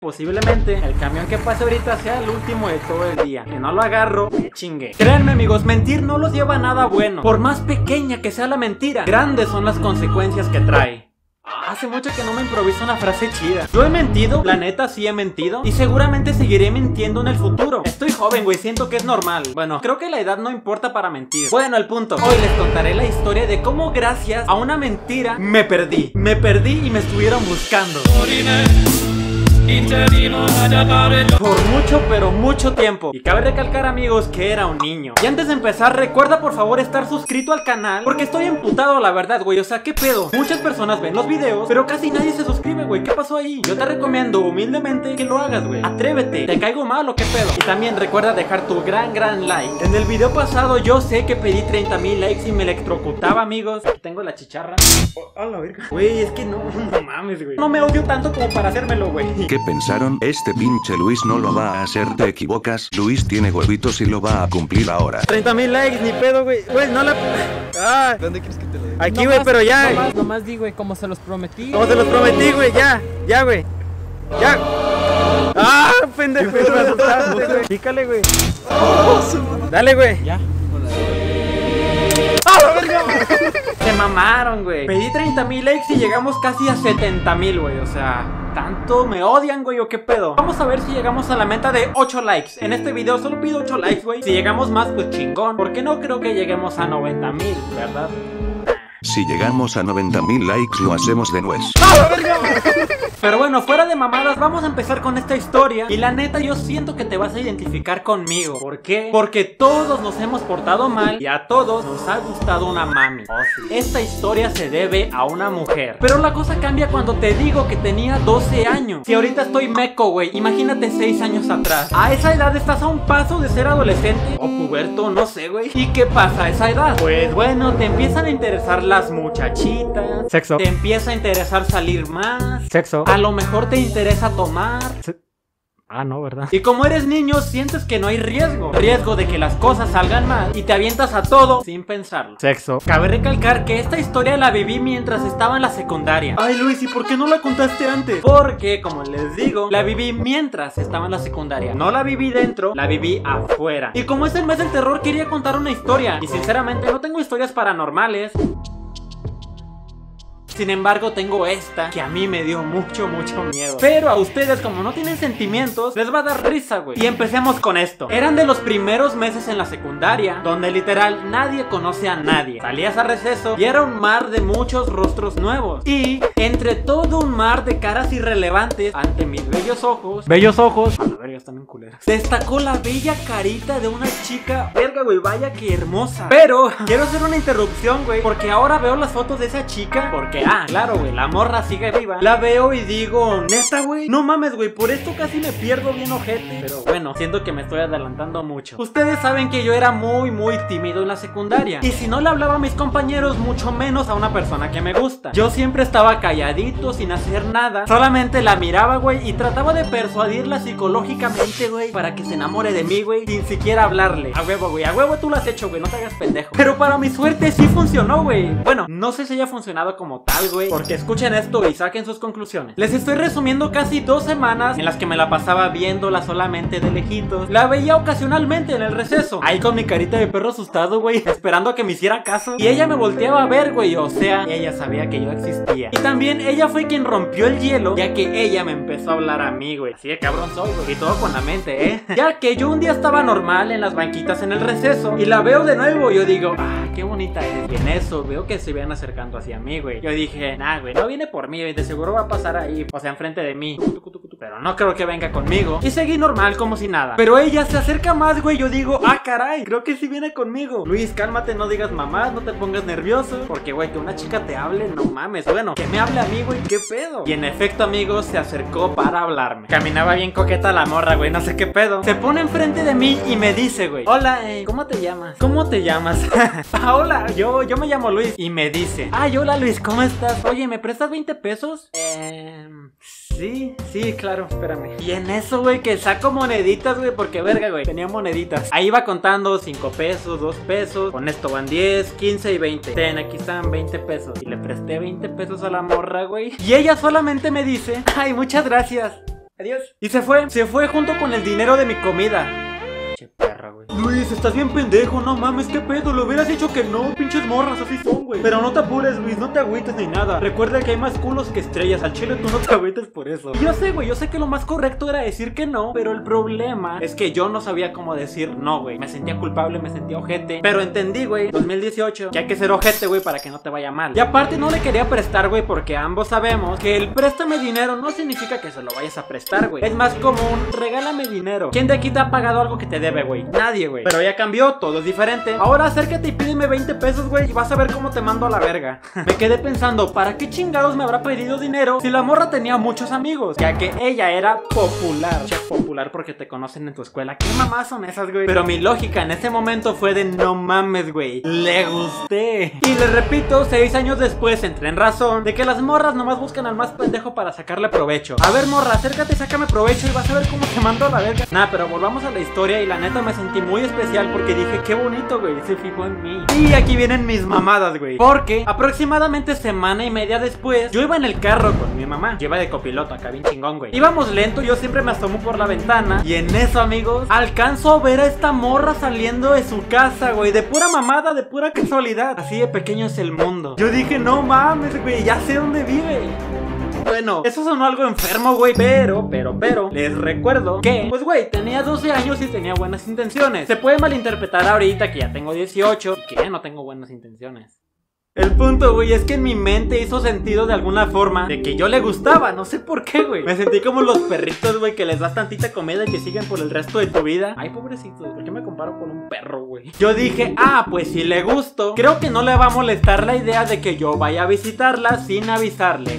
Posiblemente el camión que pase ahorita sea el último de todo el día. Que no lo agarro, me chingue. Créanme amigos, mentir no los lleva a nada bueno. Por más pequeña que sea la mentira, grandes son las consecuencias que trae. Hace mucho que no me improviso una frase chida. Yo he mentido, la neta sí he mentido. Y seguramente seguiré mintiendo en el futuro. Estoy joven, güey, siento que es normal. Bueno, creo que la edad no importa para mentir. Bueno, el punto. Hoy les contaré la historia de cómo gracias a una mentira me perdí. Me perdí y me estuvieron buscando. Por mucho, pero mucho tiempo. Y cabe recalcar amigos que era un niño. Y antes de empezar, recuerda por favor estar suscrito al canal, porque estoy emputado la verdad, güey. O sea, ¿qué pedo? Muchas personas ven los videos, pero casi nadie se suscribe, güey. ¿Qué pasó ahí? Yo te recomiendo humildemente que lo hagas, güey. Atrévete. ¿Te caigo mal o qué pedo? Y también recuerda dejar tu gran like. En el video pasado yo sé que pedí 30,000 likes y me electrocutaba, amigos. Aquí tengo la chicharra. Oh, la verga. Güey, es que no mames, güey. No me odio tanto como para hacérmelo, güey. ¿Qué pensaron? Este pinche Luis no lo va a hacer, te equivocas. Luis tiene huevitos y lo va a cumplir ahora. 30,000 likes, ni pedo, güey. Güey, no la... Ah. ¿Dónde quieres que te lo dé? Aquí, güey, pero ya. Nomás di, güey, como se los prometí. Como se los prometí, güey, ya, güey. Ya. Ah, pendejo, me asustaste, güey. Pícale, güey. Dale, güey. Ya. Se mamaron, güey. Pedí 30,000 likes y llegamos casi a 70,000, güey. O sea, ¿tanto me odian, güey, o qué pedo? Vamos a ver si llegamos a la meta de 8 likes. En este video solo pido 8 likes, güey. Si llegamos más, pues chingón. Porque no creo que lleguemos a 90,000, ¿verdad? Si llegamos a 90,000 likes lo hacemos de nuez. Pero bueno, fuera de mamadas, vamos a empezar con esta historia. Y la neta, yo siento que te vas a identificar conmigo. ¿Por qué? Porque todos nos hemos portado mal y a todos nos ha gustado una mami. Oh, sí. Esta historia se debe a una mujer. Pero la cosa cambia cuando te digo que tenía 12 años. Si ahorita estoy meco, güey, imagínate 6 años atrás. A esa edad estás a un paso de ser adolescente o puberto, no sé, güey. ¿Y qué pasa a esa edad? Pues bueno, te empiezan a interesar las muchachitas. Sexo. Te empieza a interesar salir más. Sexo. A lo mejor te interesa tomar. Ah, no, ¿verdad? Y como eres niño, sientes que no hay riesgo. Riesgo de que las cosas salgan mal y te avientas a todo sin pensarlo. Sexo. Cabe recalcar que esta historia la viví mientras estaba en la secundaria. Ay, Luis, ¿y por qué no la contaste antes? Porque, como les digo, la viví mientras estaba en la secundaria. No la viví dentro, la viví afuera. Y como es el mes del terror, quería contar una historia. Y sinceramente no tengo historias paranormales. Sin embargo, tengo esta que a mí me dio mucho miedo. Pero a ustedes, como no tienen sentimientos, les va a dar risa, güey. Y empecemos con esto. Eran de los primeros meses en la secundaria, donde literal nadie conoce a nadie. Salías a receso y era un mar de muchos rostros nuevos. Y entre todo un mar de caras irrelevantes, ante mis bellos ojos, a la verga, están bien culeras, destacó la bella carita de una chica. Verga, güey, vaya que hermosa. Pero quiero hacer una interrupción, güey, porque ahora veo las fotos de esa chica. Porque claro, güey, la morra sigue viva. La veo y digo, neta, güey, no mames, güey, por esto casi me pierdo bien ojete. Pero bueno, siento que me estoy adelantando mucho. Ustedes saben que yo era muy tímido en la secundaria. Y si no le hablaba a mis compañeros, mucho menos a una persona que me gusta. Yo siempre estaba calladito, sin hacer nada. Solamente la miraba, güey, y trataba de persuadirla psicológicamente, güey, para que se enamore de mí, güey, sin siquiera hablarle. A huevo, güey, a huevo tú lo has hecho, güey, no te hagas pendejo. Pero para mi suerte sí funcionó, güey. Bueno, no sé si haya funcionado como tal, güey, porque escuchen esto y saquen sus conclusiones. Les estoy resumiendo casi 2 semanas en las que me la pasaba viéndola solamente de lejitos. La veía ocasionalmente en el receso, ahí con mi carita de perro asustado, güey, esperando a que me hiciera caso. Y ella me volteaba a ver, güey, o sea, ella sabía que yo existía. Y también ella fue quien rompió el hielo, ya que ella me empezó a hablar a mí, güey. Así de cabrón soy, güey, y todo con la mente, Ya que yo un día estaba normal en las banquitas en el receso y la veo de nuevo, yo digo, qué bonita es. Y en eso veo que se vienen acercando hacia mí, güey. Yo dije, nah, güey, no viene por mí, de seguro va a pasar ahí, o sea, enfrente de mí. Pero no creo que venga conmigo. Y seguí normal, como si nada. Pero ella se acerca más, güey, yo digo, caray, creo que sí viene conmigo. Luis, cálmate, no digas mamás, no te pongas nervioso. Porque, güey, que una chica te hable, no mames. Bueno, que me hable a mí, güey, qué pedo. Y en efecto, amigos, se acercó para hablarme. Caminaba bien coqueta la morra, güey, no sé qué pedo. Se pone enfrente de mí y me dice, güey, hola, ¿cómo te llamas? ¿Cómo te llamas? Hola, yo me llamo Luis. Y me dice, hola Luis, ¿cómo estás? Oye, ¿me prestas 20 pesos? Sí, claro, espérame. Y en eso, güey, que saco moneditas, güey, porque verga, güey, tenía moneditas. Ahí iba contando 5 pesos, 2 pesos. Con esto van 10, 15 y 20. Ten, aquí están 20 pesos. Y le presté 20 pesos a la morra, güey. Y ella solamente me dice, muchas gracias. adiós. Y se fue junto con el dinero de mi comida. Che perra, güey. Luis, estás bien pendejo, no mames, qué pedo. Le hubieras dicho que no, pinches morras, así son, güey. Pero no te apures, Luis, no te agüites ni nada. Recuerda que hay más culos que estrellas. Al chile tú no te agüites por eso. Y yo sé, güey, yo sé que lo más correcto era decir que no. Pero el problema es que yo no sabía cómo decir no, güey. Me sentía culpable, me sentía ojete. Pero entendí, güey, 2018, que hay que ser ojete, güey, para que no te vaya mal. Y aparte no le quería prestar, güey, porque ambos sabemos que el préstame dinero no significa que se lo vayas a prestar, güey. Es más como un regálame dinero. ¿Quién de aquí te ha pagado algo que te debe, güey? Nadie, güey. Pero ya cambió, todo es diferente. Ahora acércate y pídeme 20 pesos, güey, y vas a ver cómo te mando a la verga. Me quedé pensando, ¿para qué chingados me habrá pedido dinero si la morra tenía muchos amigos? Ya que ella era popular. Che, popular porque te conocen en tu escuela. ¿Qué mamás son esas, güey? Pero mi lógica en ese momento fue de no mames, güey, le gusté. Y le repito, 6 años después entré en razón de que las morras nomás buscan al más pendejo para sacarle provecho. A ver, morra, acércate y sácame provecho y vas a ver cómo te mando a la verga. Nah, pero volvamos a la historia y la neta me sentí muy especial porque dije, qué bonito, güey, se fijó en mí. Y aquí vienen mis mamadas, güey. Porque aproximadamente semana y media después, yo iba en el carro con mi mamá. Yo iba de copiloto acá, bien chingón, güey. Íbamos lento, yo siempre me asomo por la ventana. Y en eso, amigos, alcanzo a ver a esta morra saliendo de su casa, güey. De pura mamada, de pura casualidad. Así de pequeño es el mundo. Yo dije, no mames, güey, ya sé dónde vive. Bueno, eso sonó algo enfermo, güey. Pero, les recuerdo que, pues, güey, tenía 12 años y tenía buenas intenciones. Se puede malinterpretar ahorita que ya tengo 18 y que ya no tengo buenas intenciones. El punto, güey, es que en mi mente hizo sentido de alguna forma de que yo le gustaba, no sé por qué, güey. Me sentí como los perritos, güey, que les das tantita comida y que siguen por el resto de tu vida. Ay, pobrecitos, ¿por qué me comparo con un perro, güey? Yo dije, pues si le gusto, creo que no le va a molestar la idea de que yo vaya a visitarla sin avisarle.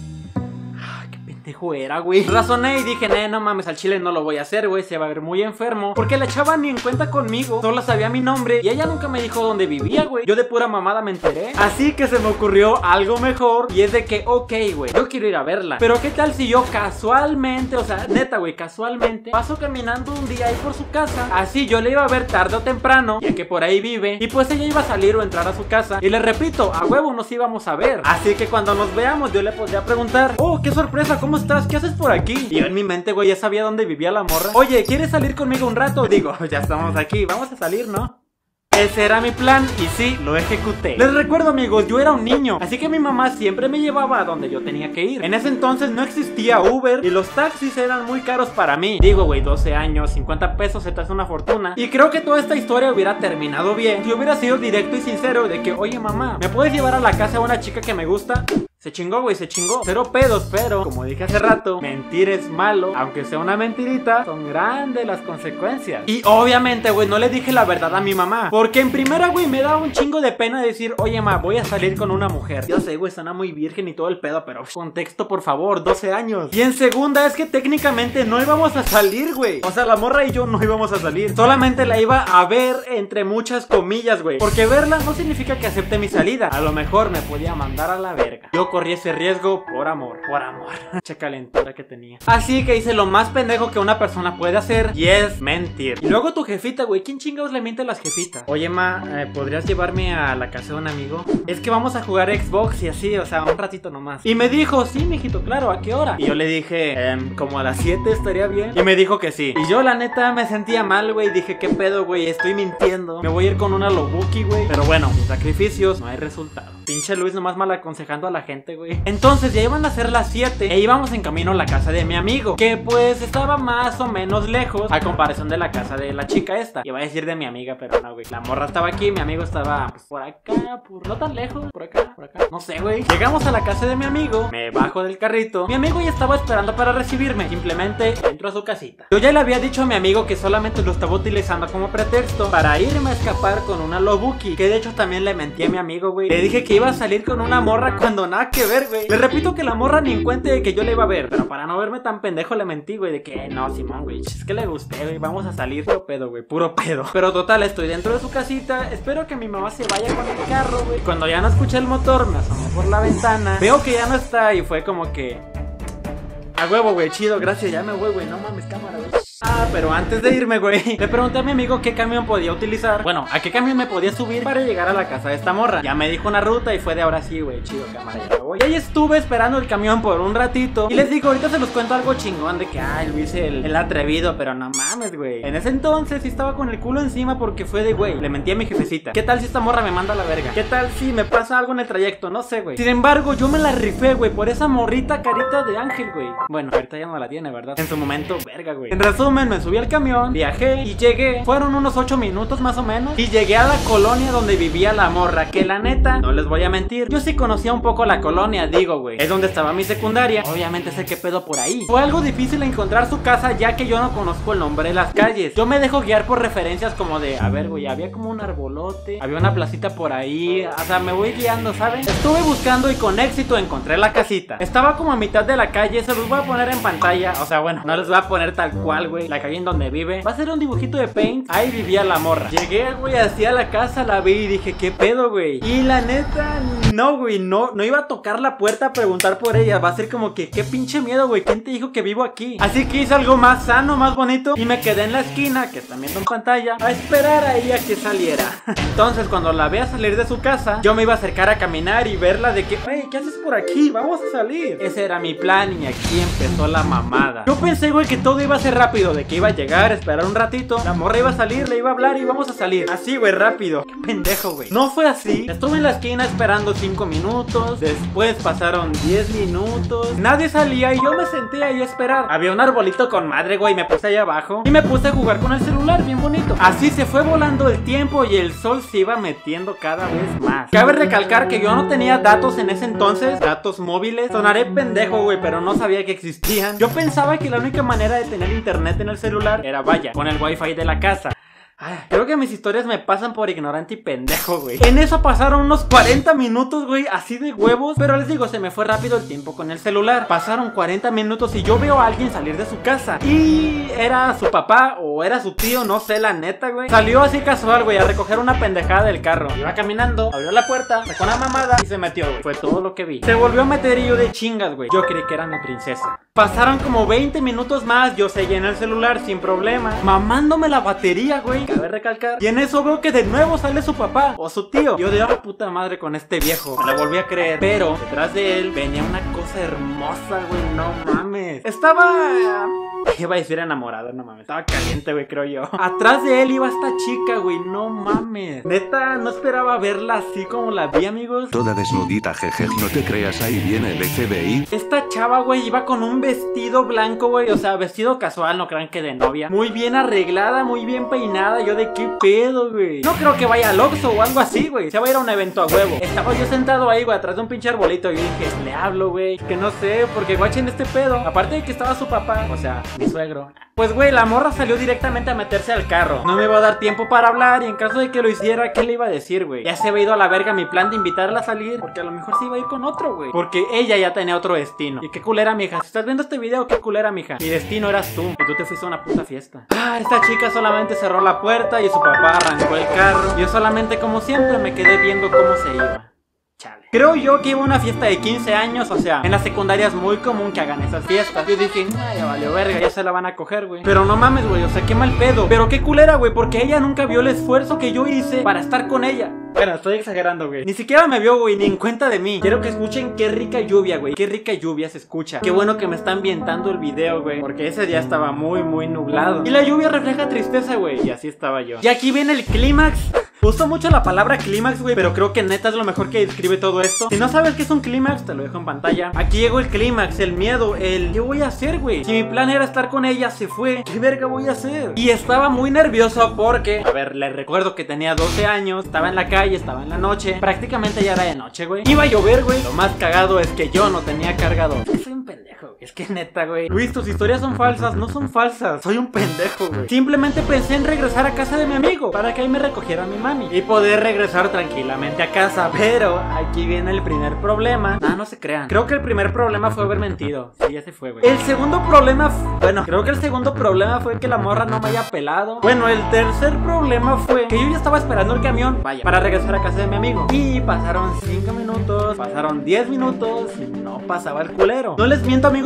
Era, güey. Razoné y dije, no mames, al chile no lo voy a hacer, güey, se va a ver muy enfermo. Porque la chava ni en cuenta conmigo, solo sabía mi nombre y ella nunca me dijo dónde vivía, güey. Yo de pura mamada me enteré. Así que se me ocurrió algo mejor y es de que, ok, güey, yo quiero ir a verla. Pero qué tal si yo casualmente, o sea, neta, güey, casualmente paso caminando un día ahí por su casa. Así yo le iba a ver tarde o temprano, ya que por ahí vive. Y pues ella iba a salir o entrar a su casa. Y le repito, a huevo nos íbamos a ver. Así que cuando nos veamos yo le podría preguntar, oh, qué sorpresa, ¿cómo estás? ¿Qué haces por aquí? Y yo en mi mente, güey, ya sabía dónde vivía la morra. Oye, ¿quieres salir conmigo un rato? Digo, ya estamos aquí, vamos a salir, ¿no? Ese era mi plan y sí, lo ejecuté. Les recuerdo, amigos, yo era un niño, así que mi mamá siempre me llevaba a donde yo tenía que ir. En ese entonces no existía Uber y los taxis eran muy caros para mí. Digo, güey, 12 años, 50 pesos se te hace una fortuna. Y creo que toda esta historia hubiera terminado bien si hubiera sido directo y sincero de que, oye, mamá, ¿me puedes llevar a la casa a una chica que me gusta? Se chingó, güey, se chingó. Cero pedos, pero como dije hace rato, mentir es malo. Aunque sea una mentirita, son grandes las consecuencias. Y obviamente, güey, no le dije la verdad a mi mamá. Porque en primera, güey, me daba un chingo de pena decir, oye, ma, voy a salir con una mujer. Yo sé, güey, suena muy virgen y todo el pedo, pero contexto, por favor, 12 años. Y en segunda, es que técnicamente no íbamos a salir, güey. O sea, la morra y yo no íbamos a salir. Solamente la iba a ver entre muchas comillas, güey. Porque verla no significa que acepte mi salida. A lo mejor me podía mandar a la verga. Yo corrí ese riesgo por amor. Che calentura que tenía. Así que hice lo más pendejo que una persona puede hacer, y es mentir. Y luego tu jefita, güey, ¿quién chingados le miente a las jefitas? Oye, ma, ¿podrías llevarme a la casa de un amigo? Es que vamos a jugar Xbox y así, o sea, un ratito nomás. Y me dijo, sí, mijito, claro, ¿a qué hora? Y yo le dije, como a las 7 estaría bien. Y me dijo que sí. Y yo la neta me sentía mal, güey. Dije, ¿qué pedo, güey? Estoy mintiendo. Me voy a ir con una Lobuki, güey. Pero bueno, sin sacrificios no hay resultado. Pinche Luis nomás mal aconsejando a la gente, güey. Entonces ya iban a ser las 7 e íbamos en camino a la casa de mi amigo, que pues estaba más o menos lejos a comparación de la casa de la chica esta. Iba a decir de mi amiga, pero no, güey. La morra estaba aquí, mi amigo estaba pues, por acá, no tan lejos, por acá. No sé, güey. Llegamos a la casa de mi amigo, me bajo del carrito. Mi amigo ya estaba esperando para recibirme. Simplemente entro a su casita. Yo ya le había dicho a mi amigo que solamente lo estaba utilizando como pretexto para irme a escapar con una Lobuki, que de hecho también le mentí a mi amigo, güey. Le dije que iba a salir con una morra cuando nada que ver, güey. Le repito que la morra ni en cuenta de que yo le iba a ver, pero para no verme tan pendejo le mentí, güey, de que no, Simón, güey, es que le gusté, güey, vamos a salir. Puro pedo, güey, puro pedo. Pero total, estoy dentro de su casita, espero que mi mamá se vaya con el carro, güey. Cuando ya no escuché el motor, me asomé por la ventana, veo que ya no está y fue como que... A huevo, güey, chido, gracias, ya me voy, güey, no mames, cámara, güey. Ah, pero antes de irme, güey, le pregunté a mi amigo qué camión podía utilizar. Bueno, a qué camión me podía subir para llegar a la casa de esta morra. Ya me dijo una ruta y fue de ahora sí, güey, chido, cámara, ya me voy. Y ahí estuve esperando el camión por un ratito. Y les digo, ahorita se los cuento algo chingón de que, ay, Luis el atrevido, pero no mames, güey. En ese entonces sí estaba con el culo encima porque fue de, güey, le mentí a mi jefecita. ¿Qué tal si esta morra me manda a la verga? ¿Qué tal si me pasa algo en el trayecto? No sé, güey. Sin embargo, yo me la rifé, güey, por esa morrita carita de ángel, güey. Bueno, ahorita ya no la tiene, ¿verdad? En su momento, verga, güey. En resumen, me subí al camión, viajé y llegué. Fueron unos 8 minutos más o menos. Y llegué a la colonia donde vivía la morra. Que la neta, no les voy a mentir, yo sí conocía un poco la colonia, digo, güey. Es donde estaba mi secundaria. Obviamente sé qué pedo por ahí. Fue algo difícil encontrar su casa ya que yo no conozco el nombre de las calles. Yo me dejo guiar por referencias como de, a ver, güey, había como un arbolote, había una placita por ahí. O sea, me voy guiando, ¿saben? Estuve buscando y con éxito encontré la casita. Estaba como a mitad de la calle, se los voy a poner en pantalla. O sea, bueno, no les voy a poner tal cual, güey, la calle en donde vive. Va a ser un dibujito de Paint. Ahí vivía la morra. Llegué, güey, hacia la casa, la vi y dije, ¿qué pedo, güey? Y la neta, no, güey, no iba a tocar la puerta a preguntar por ella. Va a ser como que, qué pinche miedo, güey, ¿quién te dijo que vivo aquí? Así que hice algo más sano, más bonito, y me quedé en la esquina, que están viendo en pantalla, a esperar ahí a que saliera. Entonces, cuando la vea salir de su casa, yo me iba a acercar a caminar y verla de que, hey, ¿qué haces por aquí? Vamos a salir. Ese era mi plan y aquí empezó la mamada. Yo pensé, güey, que todo iba a ser rápido, de que iba a llegar, esperar un ratito, la morra iba a salir, le iba a hablar y íbamos a salir. Así, güey, rápido. Qué pendejo, güey. No fue así. Estuve en la esquina esperando 5 minutos, después pasaron 10 minutos, nadie salía y yo me senté ahí a esperar. Había un arbolito con madre, güey, me puse ahí abajo y me puse a jugar con el celular, bien bonito. Así se fue volando el tiempo y el sol se iba metiendo cada vez más. Cabe recalcar que yo no tenía datos en ese entonces, datos móviles. Sonaré pendejo, güey, pero no sabía que existían. Yo pensaba que la única manera de tener internet en el celular era, vaya, con el wifi de la casa. Creo que mis historias me pasan por ignorante y pendejo, güey. En eso pasaron unos 40 minutos, güey, así de huevos. Pero les digo, se me fue rápido el tiempo con el celular. Pasaron 40 minutos y yo veo a alguien salir de su casa. Y era su papá o era su tío, no sé, la neta, güey. Salió así casual, güey, a recoger una pendejada del carro. Iba caminando, abrió la puerta, sacó una mamada y se metió, güey. Fue todo lo que vi. Se volvió a meter y yo de chingas, güey. Yo creí que era mi princesa. Pasaron como 20 minutos más, yo seguí en el celular sin problema, mamándome la batería, güey. Cabe recalcar. Y en eso veo que de nuevo sale su papá o su tío. Yo de, puta madre con este viejo. Me la volví a creer. Pero detrás de él venía una cosa hermosa, güey. No mames. Estaba... iba a decir enamorado, no mames. Estaba caliente, güey, creo yo. Atrás de él iba esta chica, güey. No mames. Neta, no esperaba verla así como la vi, amigos. Toda desnudita, jeje. No te creas, ahí viene el FBI. Esta chava, güey, iba con un vestido blanco, güey. O sea, vestido casual, no crean que de novia. Muy bien arreglada, muy bien peinada. Yo de qué pedo, güey. No creo que vaya al Oxxo o algo así, güey. Se va a ir a un evento a huevo. Estaba yo sentado ahí, güey, atrás de un pinche arbolito. Y yo dije, le hablo, güey. Que no sé, porque guachen este pedo. Aparte de que estaba su papá, o sea, mi suegro. Pues, güey, la morra salió directamente a meterse al carro. No me iba a dar tiempo para hablar. Y en caso de que lo hiciera, ¿qué le iba a decir, güey? Ya se había ido a la verga mi plan de invitarla a salir. Porque a lo mejor se iba a ir con otro, güey. Porque ella ya tenía otro destino. Y qué culera, mija. Si estás viendo este video, qué culera, mija. Mi destino eras tú. Y tú te fuiste a una puta fiesta. Esta chica solamente cerró la puerta y su papá arrancó el carro. Yo solamente, como siempre, me quedé viendo cómo se iba. Chale. Creo yo que iba a una fiesta de 15 años, o sea, en la secundaria es muy común que hagan esas fiestas. Yo dije, ya valió verga, ya se la van a coger, güey. Pero no mames, güey, o sea, qué mal pedo. Pero qué culera, güey, porque ella nunca vio el esfuerzo que yo hice para estar con ella. Bueno, estoy exagerando, güey. Ni siquiera me vio, güey, ni en cuenta de mí. Quiero que escuchen qué rica lluvia, güey. Qué rica lluvia se escucha. Qué bueno que me está ambientando el video, güey, porque ese día estaba muy, muy nublado. Y la lluvia refleja tristeza, güey. Y así estaba yo. Y aquí viene el clímax. Uso mucho la palabra clímax, güey, pero creo que neta es lo mejor que describe todo esto. Si no sabes qué es un clímax, te lo dejo en pantalla. Aquí llegó el clímax, el miedo, el ¿qué voy a hacer, güey? Si mi plan era estar con ella, se fue. ¿Qué verga voy a hacer? Y estaba muy nervioso porque, a ver, les recuerdo que tenía 12 años, estaba en la calle, estaba en la noche. Prácticamente ya era de noche, güey. Iba a llover, güey. Lo más cagado es que yo no tenía cargador. Soy un pendejo, güey. Es que neta, güey. Luis, tus historias son falsas. No son falsas. Soy un pendejo, güey. Simplemente pensé en regresar a casa de mi amigo para que ahí me recogiera mi mami y poder regresar tranquilamente a casa. Pero aquí viene el primer problema. No se crean. Creo que el primer problema fue haber mentido. Sí, ya se fue, güey. El segundo problema, bueno, creo que el segundo problema fue que la morra no me haya pelado. Bueno, el tercer problema fue que yo ya estaba esperando el camión, vaya, para regresar a casa de mi amigo. Y pasaron 5 minutos, pasaron 10 minutos y no pasaba el culero. No les miento, amigos,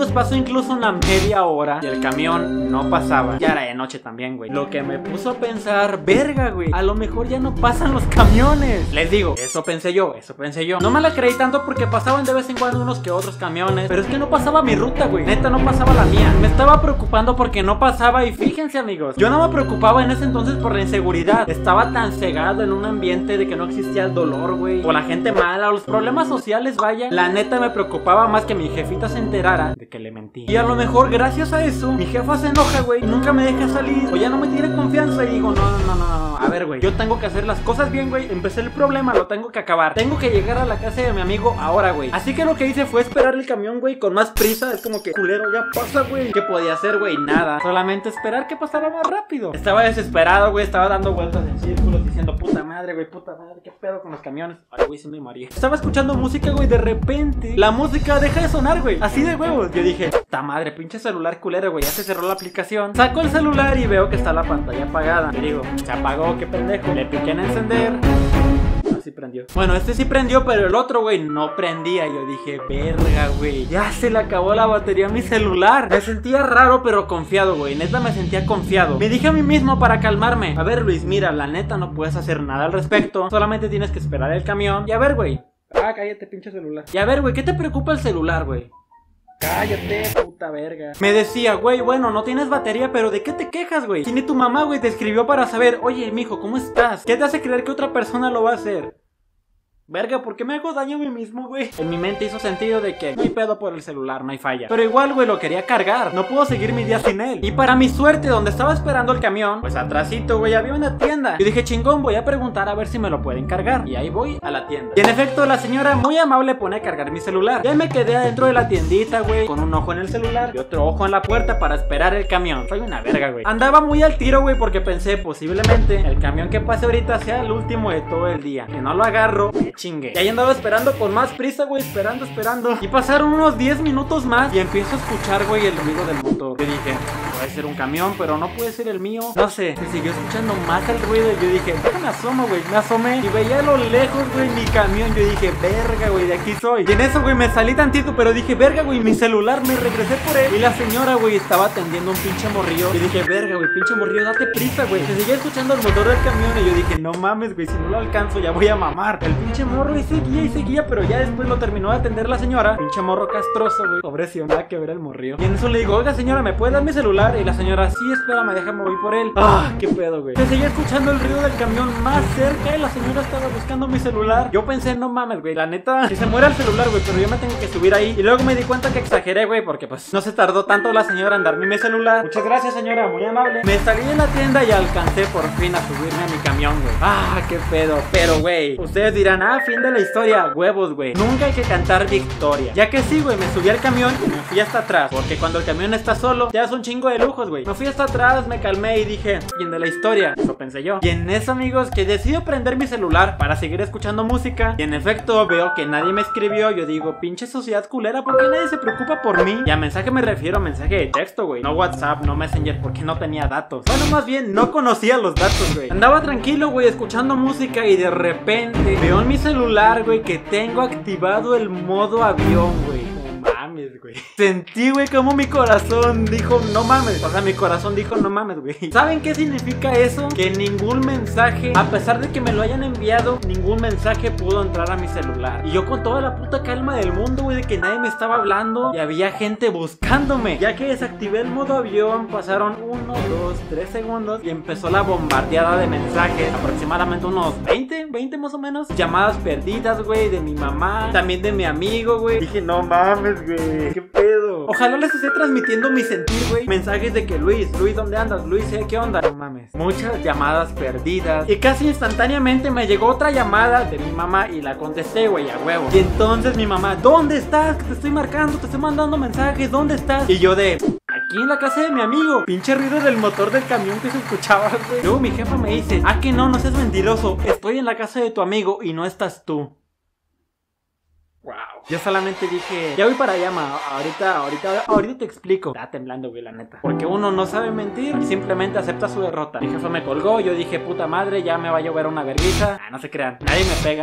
Amigos, pasó incluso una media hora y el camión no pasaba. Ya era de noche también, güey. Lo que me puso a pensar, verga, güey, a lo mejor ya no pasan los camiones. Les digo, eso pensé yo. No me la creí tanto porque pasaban de vez en cuando unos que otros camiones, pero es que no pasaba mi ruta, güey. Neta, no pasaba la mía. Me estaba preocupando porque no pasaba y fíjense, amigos, yo no me preocupaba en ese entonces por la inseguridad. Estaba tan cegado en un ambiente de que no existía el dolor, güey, o la gente mala, o los problemas sociales, vaya. La neta me preocupaba más que mi jefita se enterara de que le mentí. Y a lo mejor gracias a eso, mi jefa se enoja, güey, y nunca me deja salir, o ya no me tiene confianza y digo, no. A ver, güey, yo tengo que hacer las cosas bien, güey. Empecé el problema, lo tengo que acabar. Tengo que llegar a la casa de mi amigo ahora, güey. Así que lo que hice fue esperar el camión, güey, con más prisa. Es como que, culero, ya pasa, güey. ¿Qué podía hacer, güey? Nada. Solamente esperar que pasara más rápido. Estaba desesperado, güey. Estaba dando vueltas en círculos diciendo, puta madre, güey, puta madre, ¿qué pedo con los camiones? Ay, güey, sí me mareé. Estaba escuchando música, güey. De repente, la música deja de sonar, güey. Así de huevos. Yo dije, puta madre, pinche celular culero, güey. Ya se cerró la aplicación. Saco el celular y veo que está la pantalla apagada. Y digo, se apagó, qué pendejo. Le piqué en encender. Sí prendió. Bueno, este sí prendió, pero el otro, güey, no prendía. Yo dije, verga, güey, ya se le acabó la batería a mi celular. Me sentía raro, pero confiado, güey. Neta, me sentía confiado. Me dije a mí mismo para calmarme, a ver, Luis, mira, la neta no puedes hacer nada al respecto. Solamente tienes que esperar el camión. Y a ver, güey. Ah, cállate, pinche celular. Y a ver, güey, ¿qué te preocupa el celular, güey? Cállate, puta verga. Me decía, güey, bueno, no tienes batería, pero ¿de qué te quejas, güey? Si ni tu mamá, güey, te escribió para saber, oye, mijo, ¿cómo estás? ¿Qué te hace creer que otra persona lo va a hacer? Verga, ¿por qué me hago daño a mí mismo, güey? En mi mente hizo sentido de que no hay pedo por el celular, no hay falla. Pero igual, güey, lo quería cargar. No puedo seguir mi día sin él. Y para mi suerte, donde estaba esperando el camión, pues atrásito, güey, había una tienda. Y dije, chingón, voy a preguntar a ver si me lo pueden cargar. Y ahí voy a la tienda. Y en efecto, la señora muy amable pone a cargar mi celular. Ya me quedé adentro de la tiendita, güey, con un ojo en el celular y otro ojo en la puerta para esperar el camión. Soy una verga, güey. Andaba muy al tiro, güey, porque pensé, posiblemente el camión que pase ahorita sea el último de todo el día. Que no lo agarro, me chingue. Y ahí andaba esperando con más prisa, güey, esperando. Y pasaron unos 10 minutos más y empiezo a escuchar, güey, el ruido del motor. Yo dije, puede ser un camión, pero no puede ser el mío. No sé, se siguió escuchando más el ruido y yo dije, déjame asomo, güey. Me asomé y veía a lo lejos, güey, mi camión. Yo dije, verga, güey, de aquí soy. Y en eso, güey, me salí tantito, pero dije, verga, güey, mi celular, me regresé por él. Y la señora, güey, estaba atendiendo un pinche morrillo. Y dije, verga, güey, pinche morrillo, date prisa, güey. Se seguía escuchando el motor del camión y yo dije, no mames, güey, si no lo alcanzo ya voy a mamar. El pinche morro y seguía, pero ya después lo terminó de atender la señora. Pinche morro castroso, güey. Pobrecito, nada que ver el morrillo. Y en eso le digo, oiga, señora, ¿me puede dar mi celular? Y la señora, sí, espérame, déjame, voy por él. Ah, qué pedo, güey. Se seguía escuchando el ruido del camión más cerca y la señora estaba buscando mi celular. Yo pensé, no mames, güey, la neta, si se muere el celular, güey, pero yo me tengo que subir ahí. Y luego me di cuenta que exageré, güey, porque pues no se tardó tanto la señora en darme mi celular. Muchas gracias, señora, muy amable. Me salí de la tienda y alcancé por fin a subirme a mi camión, güey. Ah, qué pedo. Pero, güey, ustedes dirán, ah, fin de la historia. Huevos, güey. Nunca hay que cantar victoria. Ya que sí, güey, me subí al camión y me fui hasta atrás. Porque cuando el camión está solo, te das un chingo de lujos, güey. Me fui hasta atrás, me calmé y dije, fin de la historia. Eso pensé yo. Y en eso, amigos, que decido prender mi celular para seguir escuchando música. Y en efecto, veo que nadie me escribió. Yo digo, pinche sociedad culera, ¿por qué nadie se preocupa por mí? Y a mensaje me refiero a mensaje de texto, güey. No WhatsApp, no Messenger, porque no tenía datos. Bueno, más bien, no conocía los datos, güey. Andaba tranquilo, güey, escuchando música y de repente veo en mi celular, güey, que tengo activado el modo avión, güey. No mames, güey. Sentí, güey, como mi corazón dijo, no mames. O sea, mi corazón dijo, no mames, güey. ¿Saben qué significa eso? Que ningún mensaje, a pesar de que me lo hayan enviado, ningún mensaje pudo entrar a mi celular. Y yo con toda la puta calma del mundo, güey, de que nadie me estaba hablando y había gente buscándome. Ya que desactivé el modo avión, pasaron 1, 2, 3 segundos y empezó la bombardeada de mensajes. Aproximadamente unos 20 más o menos. Llamadas perdidas, güey, de mi mamá, también de mi amigo, güey. Dije, no mames, güey, qué pedo. Ojalá les esté transmitiendo mi sentir, güey. Mensajes de que Luis, ¿dónde andas? Luis, ¿qué onda? No mames. Muchas llamadas perdidas. Y casi instantáneamente me llegó otra llamada de mi mamá y la contesté, güey, a huevo. Y entonces mi mamá, ¿dónde estás? Que te estoy marcando, te estoy mandando mensajes, ¿dónde estás? Y yo de... aquí en la casa de mi amigo. Pinche ruido del motor del camión que se escuchaba, güey. Luego mi jefa me dice, ah, que no seas mentiroso. Estoy en la casa de tu amigo y no estás tú. Wow. Yo solamente dije, ya voy para allá, ma. Ahorita te explico. Estaba temblando, güey, la neta. Porque uno no sabe mentir y simplemente acepta su derrota. Mi jefa me colgó, yo dije, puta madre, ya me va a llover una vergüenza. Ah, no se crean, nadie me pega.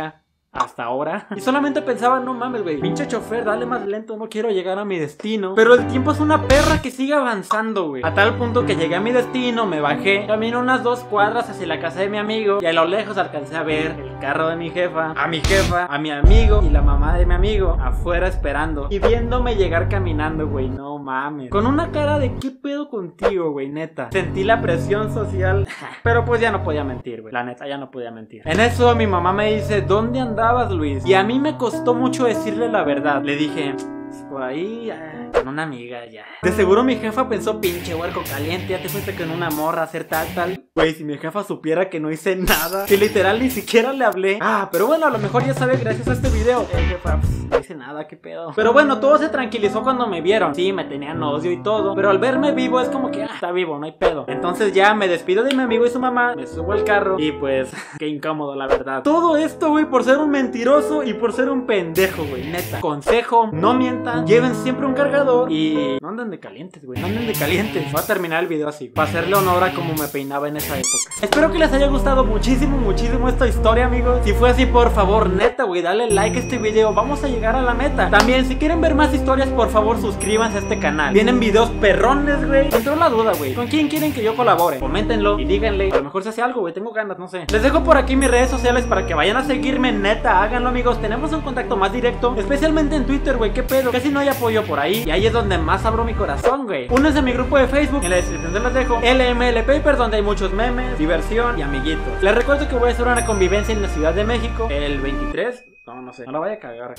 hasta ahora. Y solamente pensaba, no mames, güey, pinche chofer, dale más lento, no quiero llegar a mi destino. Pero el tiempo es una perra que sigue avanzando, güey. A tal punto que llegué a mi destino, me bajé, camino unas 2 cuadras hacia la casa de mi amigo y a lo lejos alcancé a ver el carro de mi jefa, a mi amigo y la mamá de mi amigo afuera esperando y viéndome llegar caminando, güey. No mames. Con una cara de ¿qué pedo contigo, güey? Neta. Sentí la presión social. Pero pues ya no podía mentir, güey. La neta, ya no podía mentir. En eso mi mamá me dice, ¿dónde andabas, Luis? Y a mí me costó mucho decirle la verdad. Le dije, por ahí, con una amiga ya. De seguro mi jefa pensó, pinche huerco caliente, ya te fuiste con una morra a hacer tal. Güey, si mi jefa supiera que no hice nada, que literal ni siquiera le hablé. Pero bueno, a lo mejor ya sabe gracias a este video. Jefa, no hice nada, qué pedo. Pero bueno, todo se tranquilizó cuando me vieron. Sí, me tenían odio y todo, pero al verme vivo es como que, está vivo, no hay pedo. Entonces ya me despido de mi amigo y su mamá, me subo al carro y pues, qué incómodo la verdad. Todo esto, güey, por ser un mentiroso y por ser un pendejo, güey, neta. Consejo, no mientan, lleven siempre un cargador y no anden de calientes, güey, no anden de calientes. Voy a terminar el video así, para hacerle honor a cómo me peinaba en esa época. Espero que les haya gustado muchísimo esta historia, amigos. Si fue así, por favor, neta, güey, dale like a este video. Vamos a llegar a la meta. También, si quieren ver más historias, por favor, suscríbanse a este canal. Vienen videos perrones, güey. Me entró la duda, güey, ¿con quién quieren que yo colabore? Coméntenlo y díganle, a lo mejor se hace algo, güey, tengo ganas, no sé. Les dejo por aquí mis redes sociales para que vayan a seguirme, neta, háganlo, amigos. Tenemos un contacto más directo, especialmente en Twitter, güey, qué pedo, casi no hay apoyo por ahí. Y ahí es donde más abro mi corazón, güey. Únanse a mi grupo de Facebook, en la descripción les dejo LML Paper, donde hay muchos memes, diversión y amiguitos. Les recuerdo que voy a hacer una convivencia en la Ciudad de México el 23. No sé, no la vaya a cagar.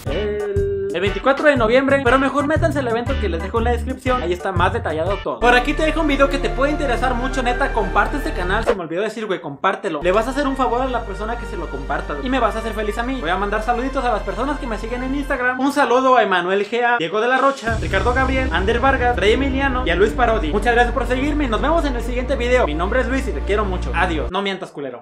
El 24 de noviembre. Pero mejor métanse al evento que les dejo en la descripción. Ahí está más detallado todo. Por aquí te dejo un video que te puede interesar mucho, neta. Comparte este canal, se me olvidó decir, güey, compártelo. Le vas a hacer un favor a la persona que se lo comparta, y me vas a hacer feliz a mí. Voy a mandar saluditos a las personas que me siguen en Instagram. Un saludo a Emanuel Gea, Diego de la Rocha, Ricardo Gabriel, Ander Vargas, Rey Emiliano y a Luis Parodi. Muchas gracias por seguirme y nos vemos en el siguiente video. Mi nombre es Luis y te quiero mucho. Adiós. No mientas, culero.